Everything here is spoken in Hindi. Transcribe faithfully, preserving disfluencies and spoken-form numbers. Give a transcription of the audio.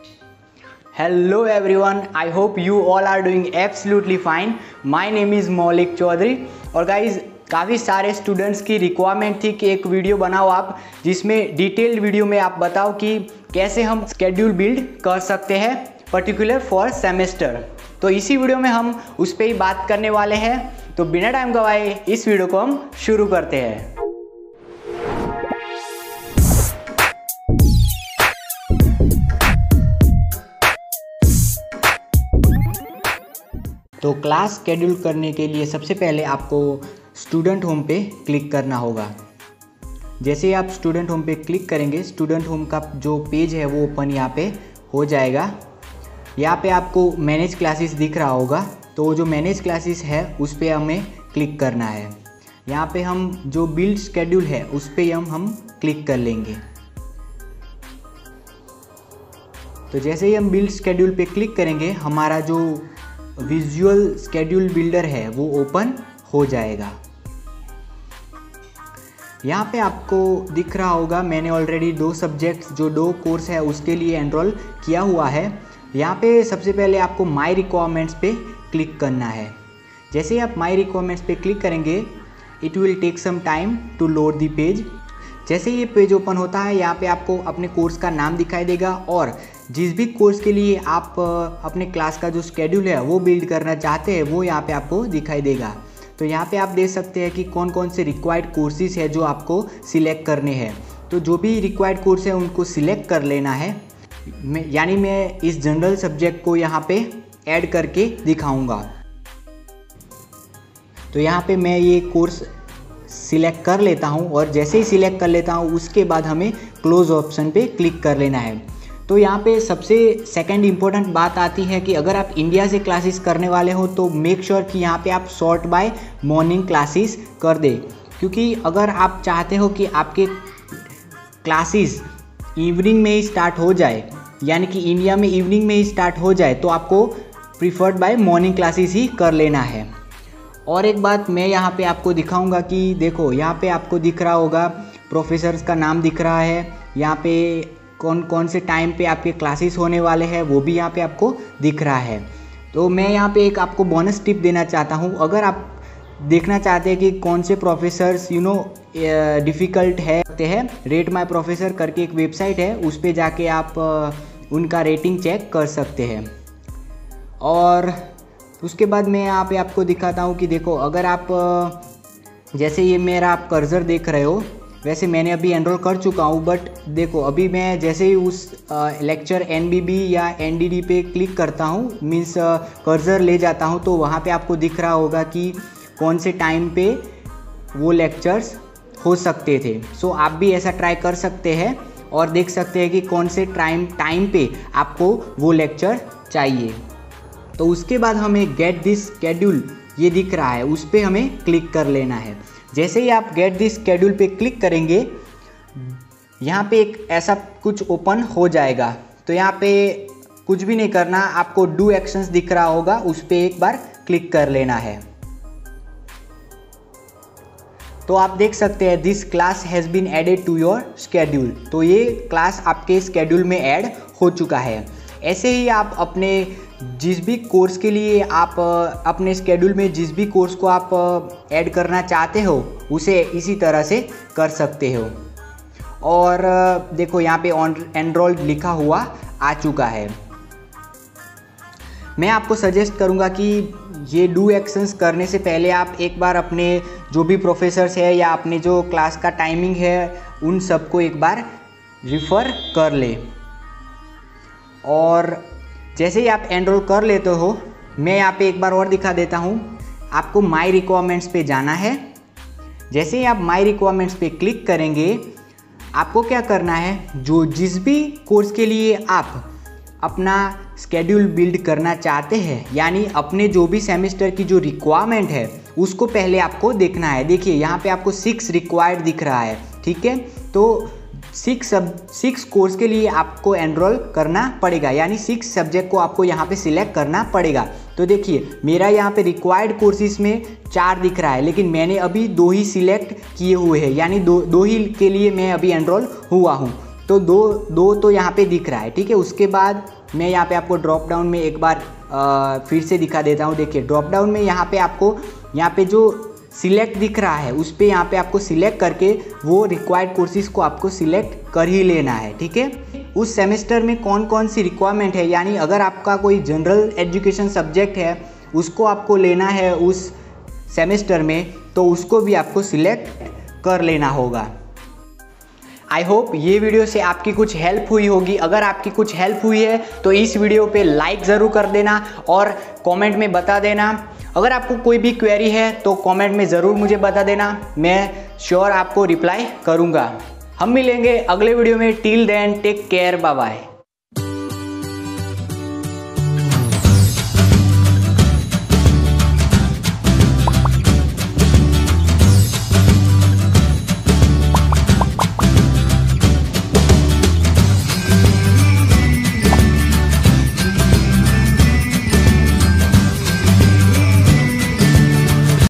Hello everyone, I hope you all are doing absolutely fine. My name is Maulik Chaudhary और गाइज काफ़ी सारे स्टूडेंट्स की रिक्वायरमेंट थी कि एक वीडियो बनाओ आप जिसमें डिटेल्ड वीडियो में आप बताओ कि कैसे हम स्केड्यूल बिल्ड कर सकते हैं पर्टिकुलर फॉर सेमेस्टर। तो इसी वीडियो में हम उस पर ही बात करने वाले हैं। तो बिना टाइम गवाए इस वीडियो को हम शुरू करते हैं। तो क्लास शेड्यूल करने के लिए सबसे पहले आपको स्टूडेंट होम पे क्लिक करना होगा। जैसे ही आप स्टूडेंट होम पे क्लिक करेंगे, स्टूडेंट होम का जो पेज है वो ओपन यहाँ पे हो जाएगा। यहाँ पे आपको मैनेज क्लासेस दिख रहा होगा, तो जो मैनेज क्लासेस है उस पर हमें क्लिक करना है। यहाँ पे हम जो बिल्ड शेड्यूल है उस पर हम हम क्लिक कर लेंगे। तो जैसे ही हम बिल्ड शेड्यूल पे क्लिक करेंगे, हमारा जो विजुअल स्केड्यूल बिल्डर है वो ओपन हो जाएगा। यहाँ पे आपको दिख रहा होगा मैंने ऑलरेडी दो सब्जेक्ट्स जो दो कोर्स है उसके लिए एनरोल किया हुआ है। यहाँ पे सबसे पहले आपको माई रिक्वायरमेंट्स पे क्लिक करना है। जैसे ही आप माई रिक्वायरमेंट्स पे क्लिक करेंगे, it will take some time to load the page. जैसे ये पेज ओपन होता है, यहाँ पे आपको अपने कोर्स का नाम दिखाई देगा और जिस भी कोर्स के लिए आप अपने क्लास का जो स्केड्यूल है वो बिल्ड करना चाहते हैं वो यहाँ पे आपको दिखाई देगा। तो यहाँ पे आप देख सकते हैं कि कौन कौन से रिक्वायर्ड कोर्सेज है जो आपको सिलेक्ट करने हैं। तो जो भी रिक्वायर्ड कोर्स है उनको सिलेक्ट कर लेना है। मैं यानी मैं इस जनरल सब्जेक्ट को यहाँ पे ऐड करके दिखाऊंगा। तो यहाँ पे मैं ये कोर्स सिलेक्ट कर लेता हूँ और जैसे ही सिलेक्ट कर लेता हूँ उसके बाद हमें क्लोज ऑप्शन पे क्लिक कर लेना है। तो यहाँ पे सबसे सेकंड इम्पोर्टेंट बात आती है कि अगर आप इंडिया से क्लासेस करने वाले हो तो मेक श्योर कि यहाँ पे आप सॉर्ट बाय मॉर्निंग क्लासेस कर दे, क्योंकि अगर आप चाहते हो कि आपके क्लासेस इवनिंग में ही स्टार्ट हो जाए, यानी कि इंडिया में इवनिंग में ही स्टार्ट हो जाए, तो आपको प्रीफर्ड बाय मॉर्निंग क्लासेस ही कर लेना है। और एक बात मैं यहाँ पे आपको दिखाऊंगा कि देखो यहाँ पे आपको दिख रहा होगा प्रोफेसर्स का नाम दिख रहा है, यहाँ पे कौन कौन से टाइम पे आपके क्लासेस होने वाले हैं वो भी यहाँ पे आपको दिख रहा है। तो मैं यहाँ पे एक आपको बोनस टिप देना चाहता हूँ। अगर आप देखना चाहते हैं कि कौन से प्रोफेसर्स यू नो डिफ़िकल्ट है, है रेट माय प्रोफेसर करके एक वेबसाइट है, उस पर जाके आप उनका रेटिंग चेक कर सकते हैं। और उसके बाद मैं यहाँ पे आपको दिखाता हूँ कि देखो अगर आप जैसे ये मेरा आप कर्सर देख रहे हो, वैसे मैंने अभी एनरोल कर चुका हूँ, बट देखो अभी मैं जैसे ही उस लेक्चर एन बी बी या एन डी डी पे क्लिक करता हूँ, मीन्स कर्सर ले जाता हूँ, तो वहाँ पे आपको दिख रहा होगा कि कौन से टाइम पे वो लेक्चर्स हो सकते थे। सो आप भी ऐसा ट्राई कर सकते हैं और देख सकते हैं कि कौन से टाइम टाइम पे आपको वो लेक्चर चाहिए। तो उसके बाद हमें गेट दिस स्केड्यूल ये दिख रहा है, उस पर हमें क्लिक कर लेना है। जैसे ही आप गेट दिस स्केड्यूल पे क्लिक करेंगे, यहाँ पे एक ऐसा कुछ ओपन हो जाएगा। तो यहाँ पे कुछ भी नहीं करना, आपको डू एक्शंस दिख रहा होगा, उस पर एक बार क्लिक कर लेना है। तो आप देख सकते हैं this class has been added to your schedule. तो ये क्लास आपके स्केड्यूल में ऐड हो चुका है। ऐसे ही आप अपने जिस भी कोर्स के लिए आप अपने स्केड्यूल में जिस भी कोर्स को आप ऐड करना चाहते हो उसे इसी तरह से कर सकते हो। और देखो यहाँ पे एनरोल्ड लिखा हुआ आ चुका है। मैं आपको सजेस्ट करूँगा कि ये डू एक्शंस करने से पहले आप एक बार अपने जो भी प्रोफेसर्स है या अपने जो क्लास का टाइमिंग है उन सबको एक बार रिफ़र कर ले। और जैसे ही आप एनरोल कर लेते हो, मैं यहाँ पे एक बार और दिखा देता हूँ। आपको माई रिक्वायरमेंट्स पे जाना है। जैसे ही आप माई रिक्वायरमेंट्स पे क्लिक करेंगे, आपको क्या करना है, जो जिस भी कोर्स के लिए आप अपना स्केड्यूल बिल्ड करना चाहते हैं, यानी अपने जो भी सेमेस्टर की जो रिक्वायरमेंट है उसको पहले आपको देखना है। देखिए यहाँ पे आपको सिक्स रिक्वायर्ड दिख रहा है, ठीक है। तो सिक्स सब सिक्स कोर्स के लिए आपको एनरोल करना पड़ेगा, यानी सिक्स सब्जेक्ट को आपको यहाँ पे सिलेक्ट करना पड़ेगा। तो देखिए मेरा यहाँ पे रिक्वायर्ड कोर्सेज में चार दिख रहा है, लेकिन मैंने अभी दो ही सिलेक्ट किए हुए हैं, यानी दो दो ही के लिए मैं अभी एनरोल हुआ हूँ। तो दो दो तो यहाँ पे दिख रहा है, ठीक है। उसके बाद मैं यहाँ पे आपको ड्रॉप डाउन में एक बार आ, फिर से दिखा देता हूँ। देखिए ड्रॉप डाउन में यहाँ पे आपको यहाँ पे जो सिलेक्ट दिख रहा है उस पर यहाँ पे आपको सिलेक्ट करके वो रिक्वायर्ड कोर्सेज को आपको सिलेक्ट कर ही लेना है, ठीक है। उस सेमेस्टर में कौन कौन सी रिक्वायरमेंट है, यानी अगर आपका कोई जनरल एजुकेशन सब्जेक्ट है उसको आपको लेना है उस सेमेस्टर में, तो उसको भी आपको सिलेक्ट कर लेना होगा। आई होप ये वीडियो से आपकी कुछ हेल्प हुई होगी। अगर आपकी कुछ हेल्प हुई है तो इस वीडियो पे लाइक ज़रूर कर देना और कमेंट में बता देना। अगर आपको कोई भी क्वेरी है तो कमेंट में ज़रूर मुझे बता देना, मैं श्योर आपको रिप्लाई करूँगा। हम मिलेंगे अगले वीडियो में। Till then take care, bye bye.